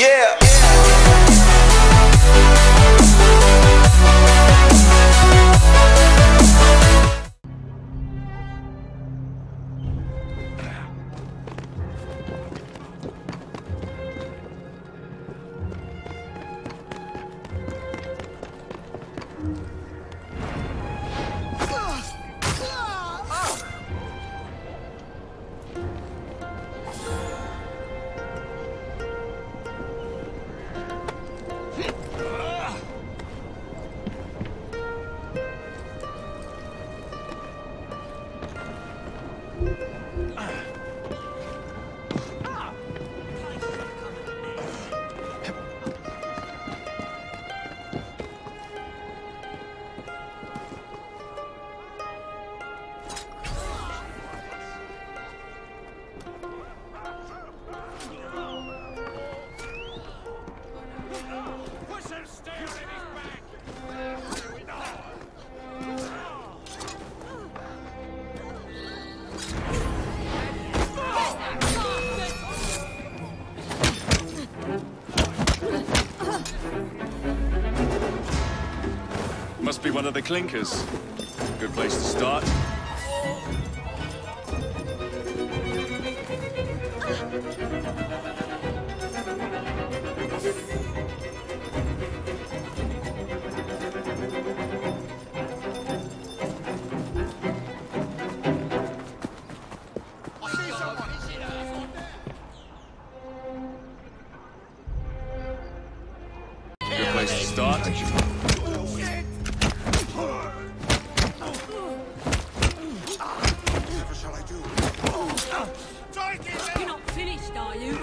Yeah. Must be one of the clinkers. Good place to start. Good place to start. You're not finished, are you?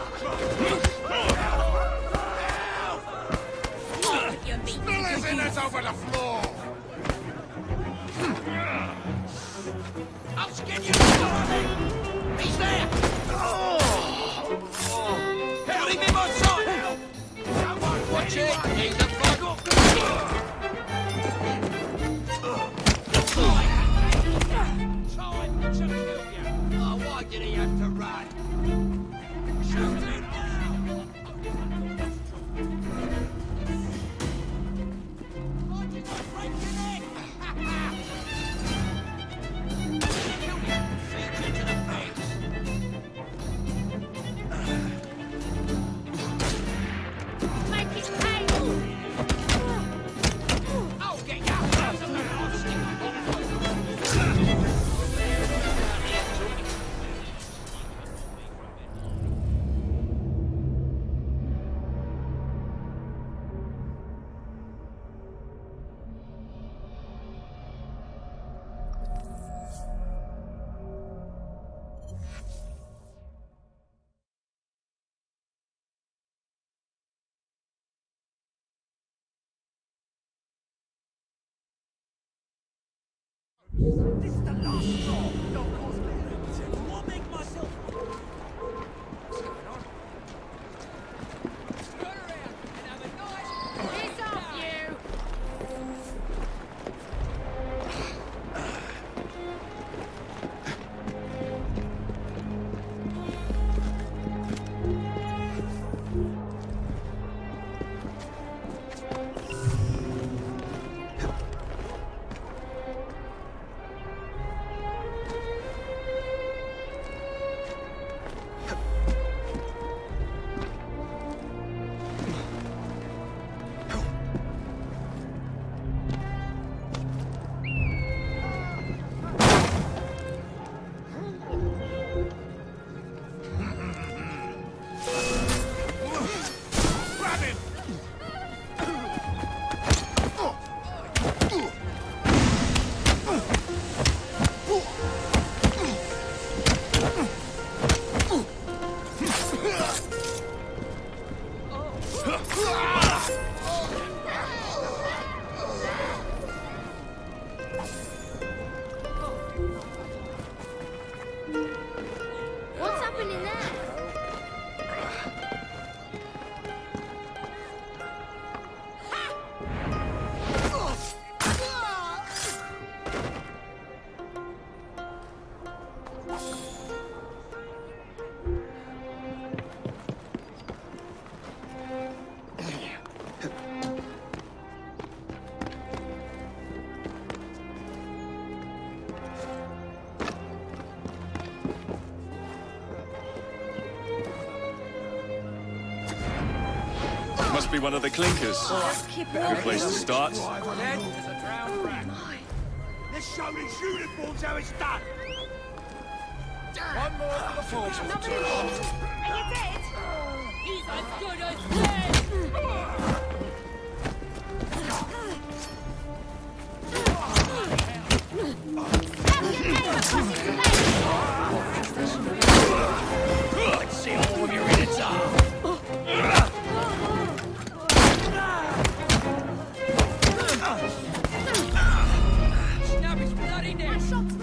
Spillers over the floor! I'll skin you! He's there! Put him in my sight! Watch it! He's a fuck! Time to kill you! Oh, why did he have to run? Shoot me now! This is the last straw. Don't cause me. I'll make myself. What's going on? Turn around and have a nice. Piss off, you! Must be one of the clinkers. Good place to start. Dead as a drowned rat. Let's show these uniforms how it's done. One more for the force. Are you dead? He's as good as dead! Let's see all of your idiots are. Snap his bloody neck!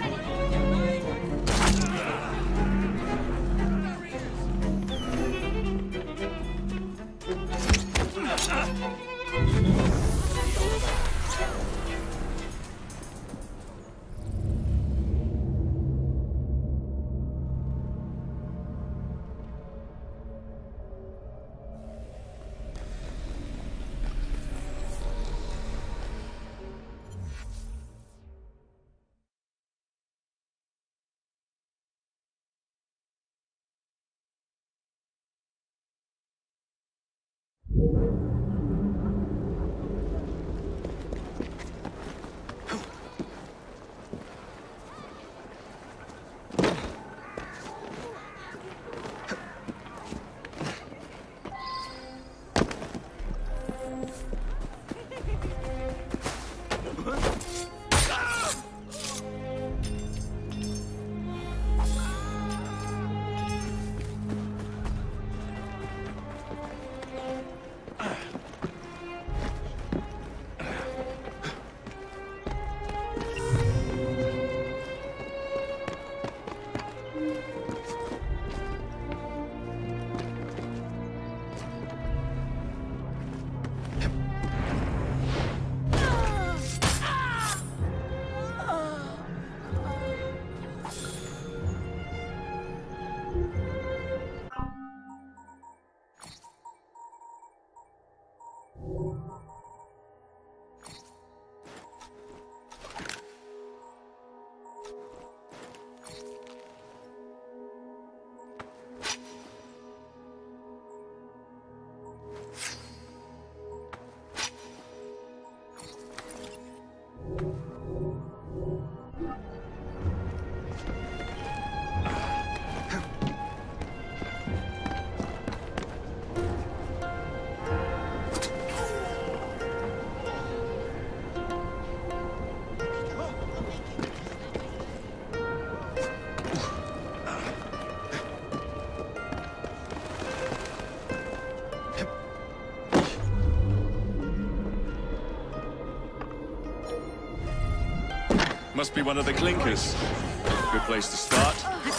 Must be one of the clinkers. Good place to start.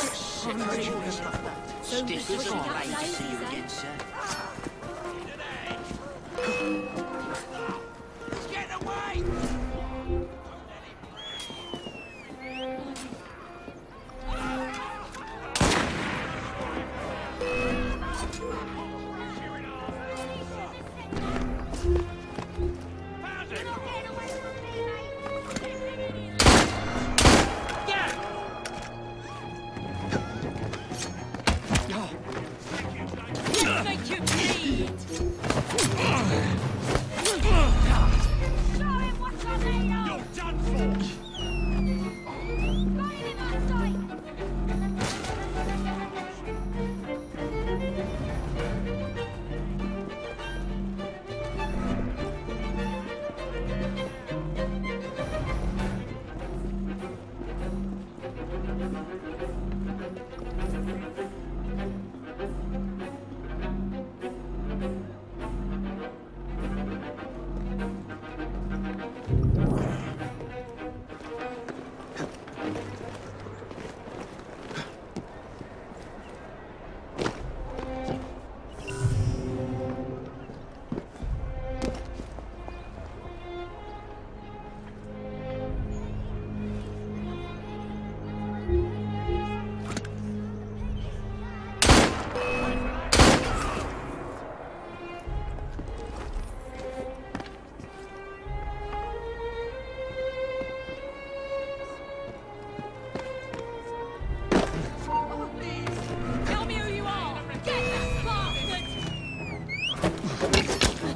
Stiff as a blade to see you again, sir. Get away! Make you bleed! You're done for! Tell me who you are! Get that bastard!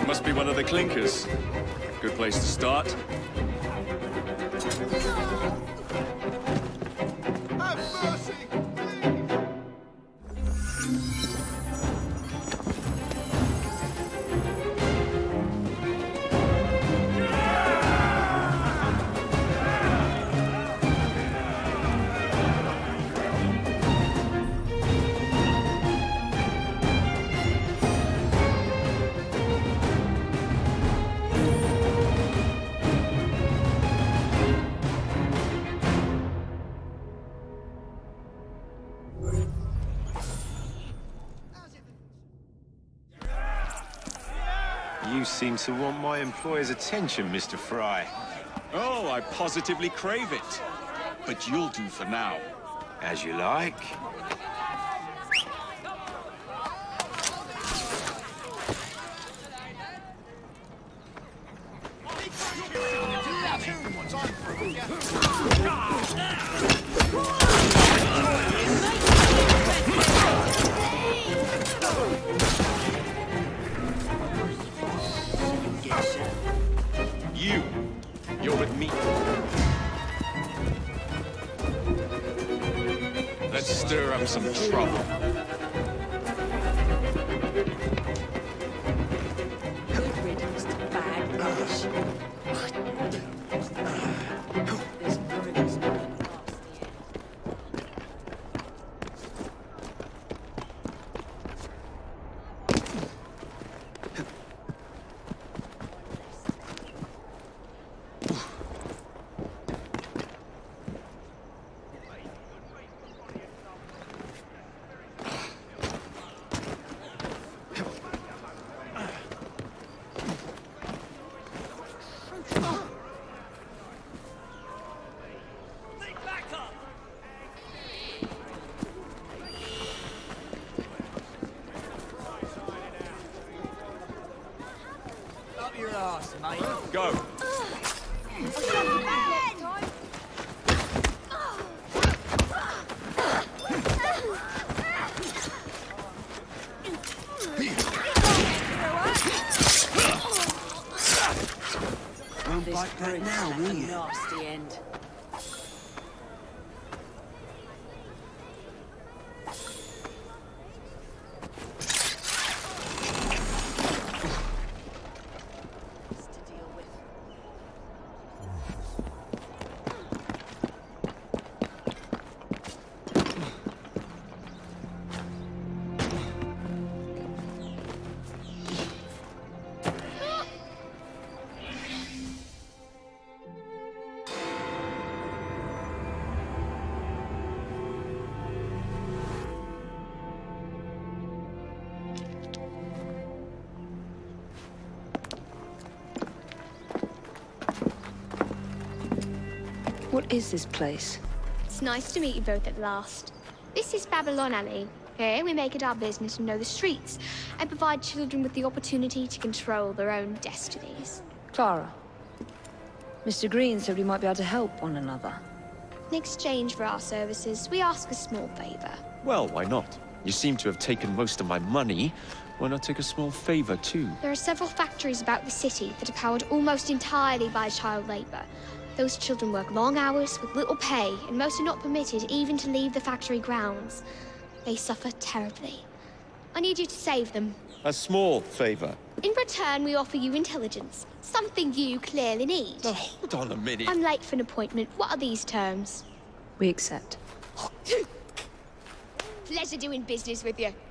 Must be one of the clinkers. Good place to start. Have mercy! You seem to want my employer's attention, Mr. Fry. Oh, I positively crave it. But you'll do for now. As you like. You're with me. Let's stir up some trouble. Good riddance to bad rubbish. This burden's not gonna last the end. Up your arse, mate. Go. Won't bite back now, will you? Nasty end. To deal with. What is this place? It's nice to meet you both at last. This is Babylon Alley. Here we make it our business to know the streets and provide children with the opportunity to control their own destinies. Clara. Mr. Green said we might be able to help one another. In exchange for our services, we ask a small favor. Well, why not? You seem to have taken most of my money. Why not take a small favor, too? There are several factories about the city that are powered almost entirely by child labor. Those children work long hours with little pay, and most are not permitted even to leave the factory grounds. They suffer terribly. I need you to save them. A small favor. In return, we offer you intelligence, something you clearly need. Now, hold on a minute. I'm late for an appointment. What are these terms? We accept. Pleasure doing business with you.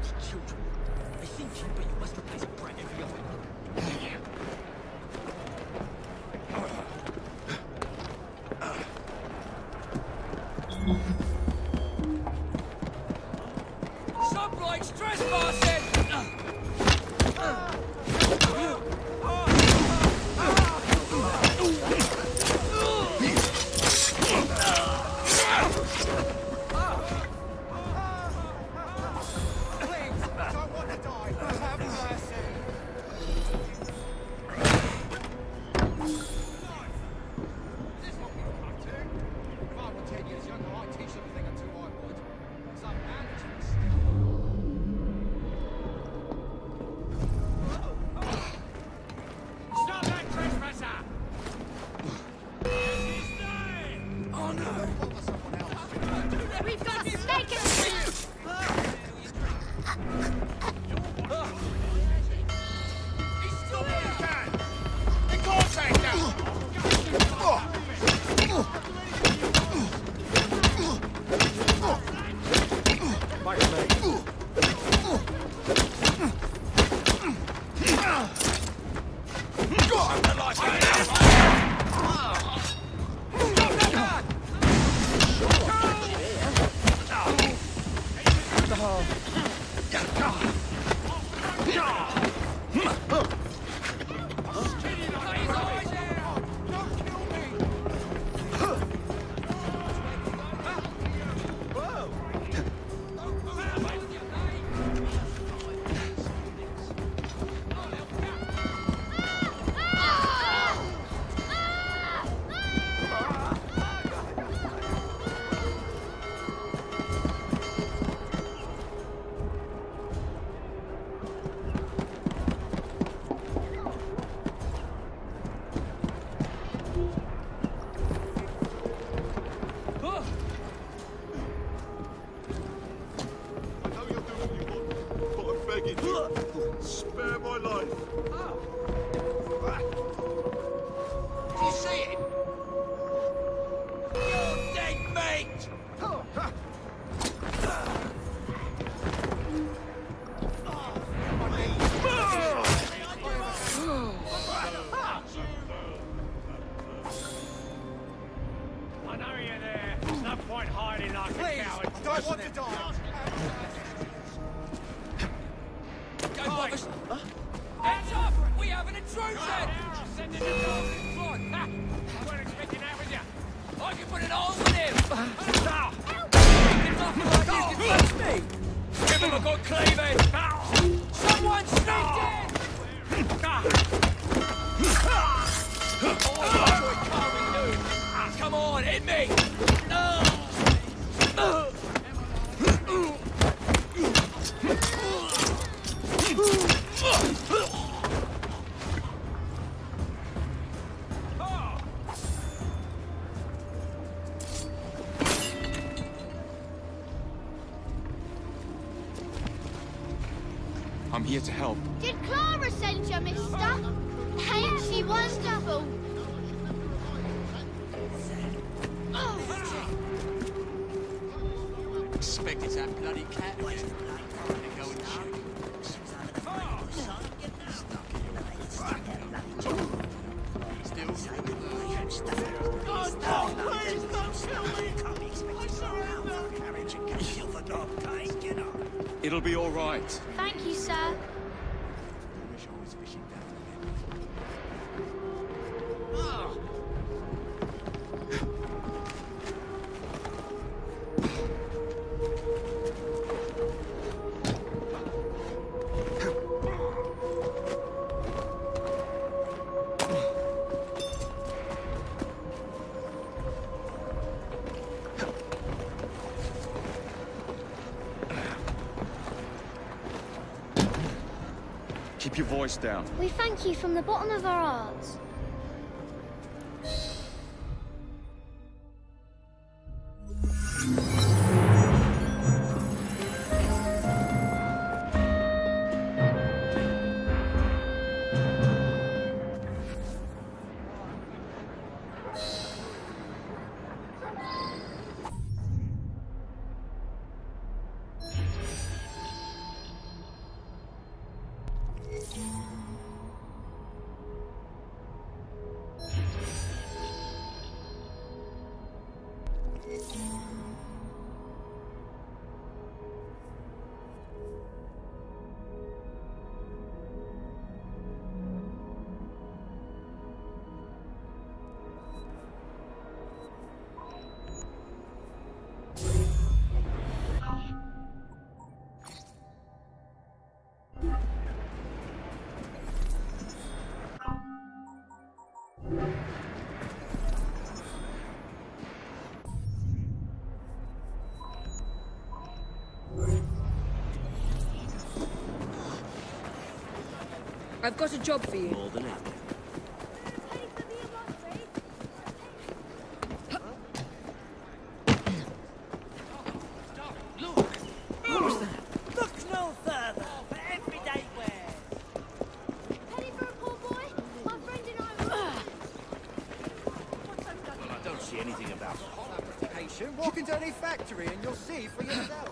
bloody children. They seem cute, but you must replace a brat every other month. Some bloke's trespassing! We've got a snake in the Spare my life. Do you see it? You're dead, mate! I know you're there. There's no point hiding like a coward. I don't want to die. Go, Bobbers! Hands up! We have an intrusion! Send in the dogs in front. Ha! I weren't expecting that, was ya? I can put it all with him! Now! He's off like this can touch me! Give him a good cleaving! Someone sneaked in! Come on, hit me! I'm here to help. Did Clara send you, mister? Ain't she wonderful? Expect it's that bloody cat again. Go and shoot. It'll be all right. Thank you, sir. Keep your voice down. We thank you from the bottom of our hearts. I've got a job for you. More than ever. Look no further for everyday wear. Penny for a poor boy? My friend and I Well, I don't see anything about application. Walk into any factory and you'll see for yourself.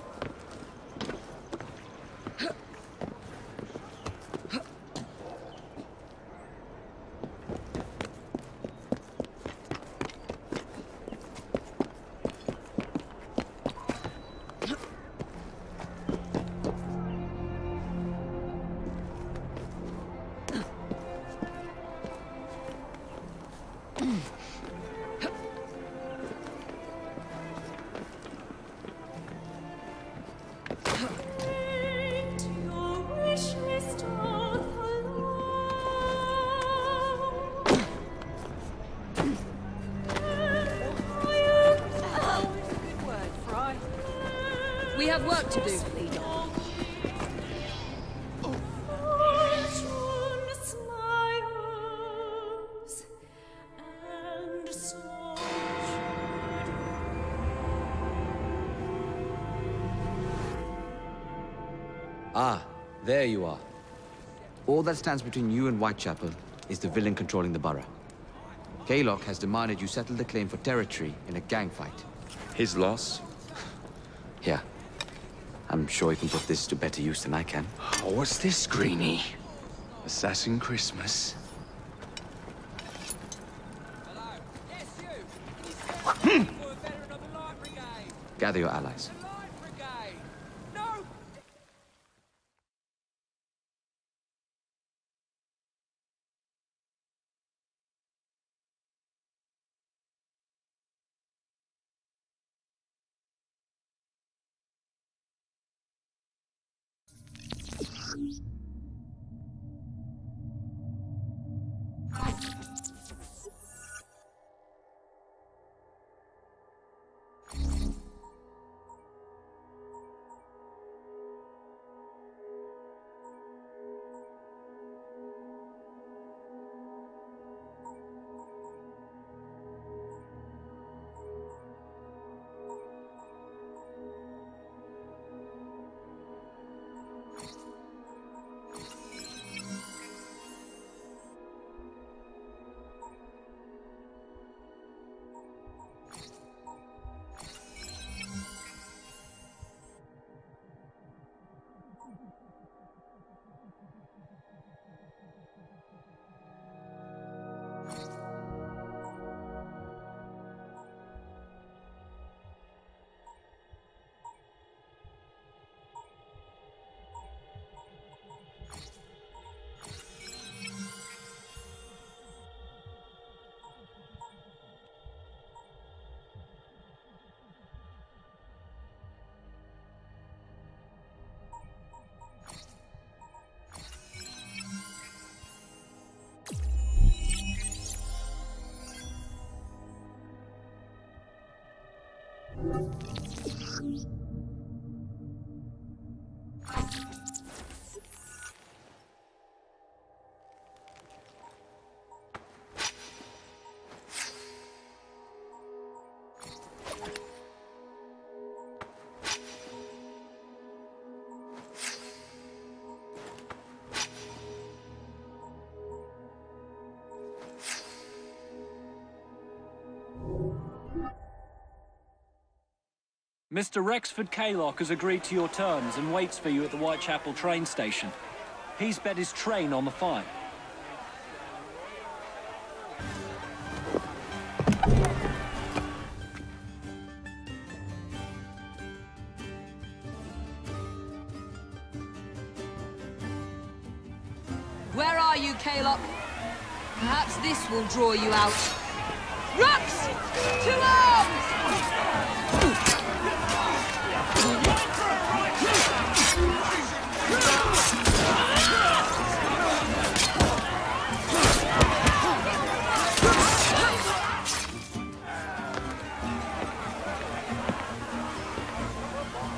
We have work to do. Ah, there you are. All that stands between you and Whitechapel is the villain controlling the borough. Kaylock has demanded you settle the claim for territory in a gang fight. His loss? Yeah. I'm sure he can put this to better use than I can. Oh, what's this, Greenie? Assassin Christmas? Gather your allies. Mr. Rexford Kaylock has agreed to your terms and waits for you at the Whitechapel train station. He's bet his train on the fight. Where are you, Kaylock? Perhaps this will draw you out. Rux! To arms!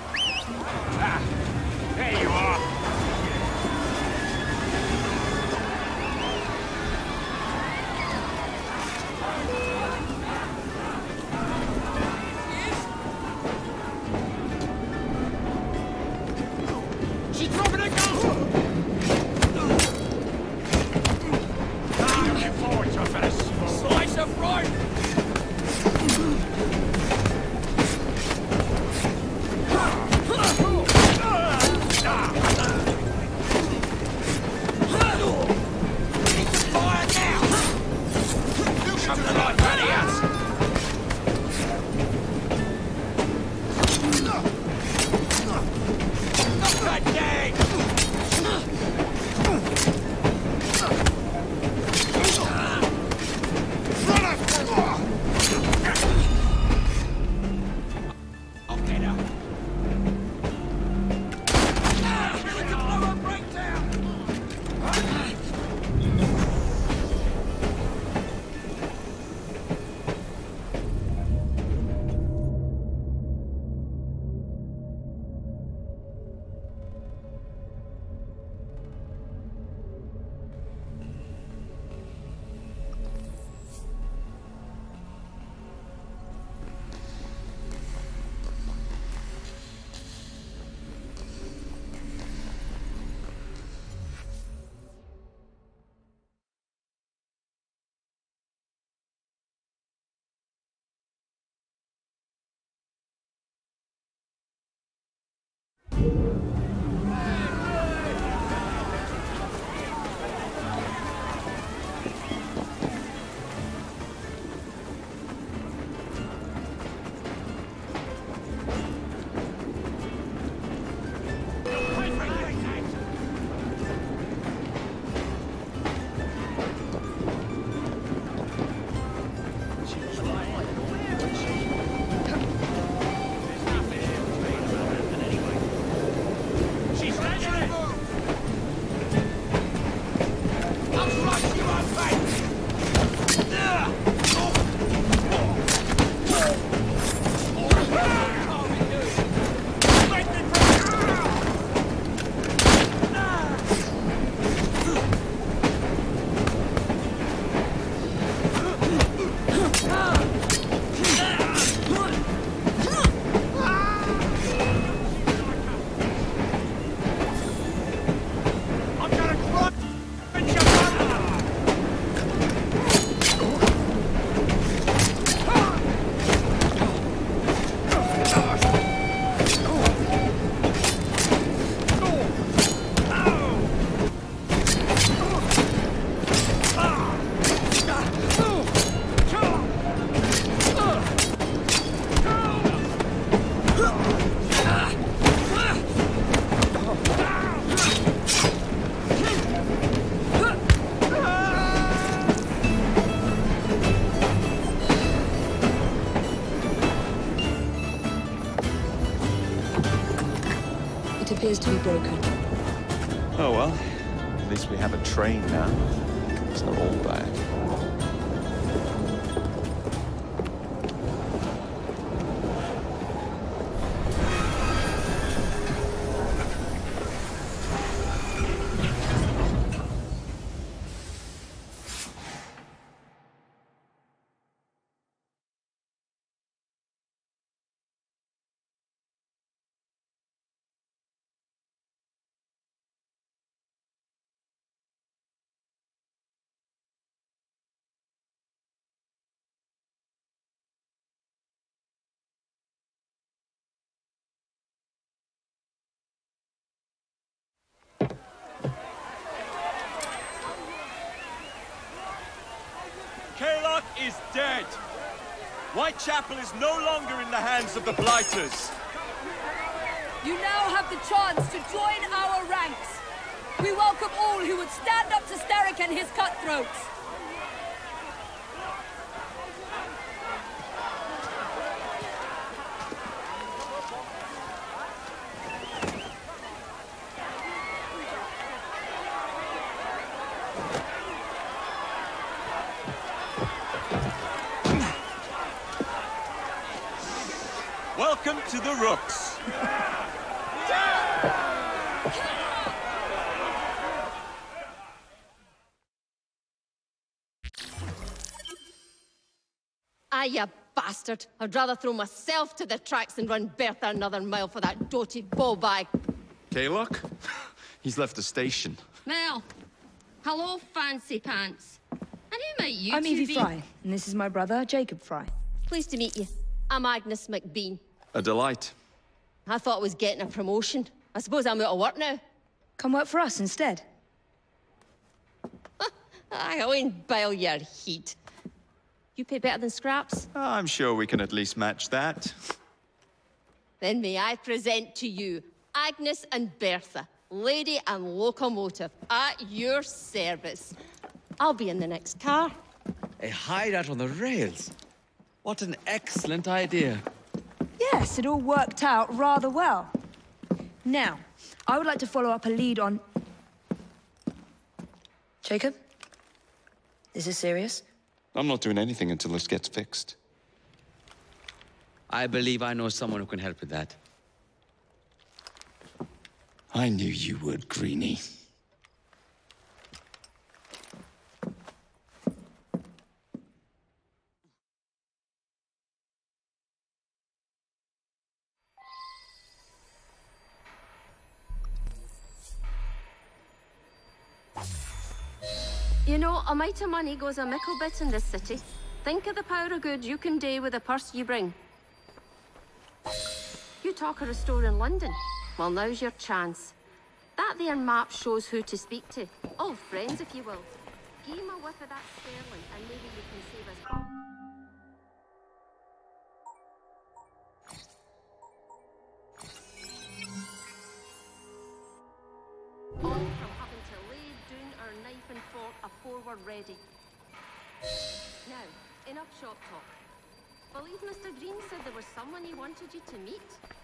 There you are. broken. Oh well, at least we have a train now. It's not all bad. Kaylock is dead! Whitechapel is no longer in the hands of the Blighters! You now have the chance to join our ranks. We welcome all who would stand up to Starrick and his cutthroats. Welcome to the Rooks! Ah, you bastard! I'd rather throw myself to the tracks than run Bertha another mile for that doted ball bag. Kaylock? He's left the station. Well, hello, fancy pants. And who might you I'm two Evie be? Fry, and this is my brother, Jacob Fry. Pleased to meet you. I'm Agnes McBean. A delight. I thought I was getting a promotion. I suppose I'm out of work now. Come work for us instead. I won't bile your heat. You pay better than scraps? I'm sure we can at least match that. Then may I present to you Agnes and Bertha, lady and locomotive, at your service. I'll be in the next car. A hideout on the rails. What an excellent idea. Yes, it all worked out rather well. Now, I would like to follow up a lead on... Jacob? Is this serious? I'm not doing anything until this gets fixed. I believe I know someone who can help with that. I knew you would, Greenie. You know, a mite of money goes a mickle bit in this city. Think of the power of good you can do with the purse you bring. You talk of a store in London. Well, now's your chance. That there map shows who to speak to. Old friends, if you will. Give him a whiff of that sterling, and maybe you can save us. All from having to lay down our knife and fork afore we're ready. Now, enough shop talk. Believe Mr. Green said there was someone he wanted you to meet.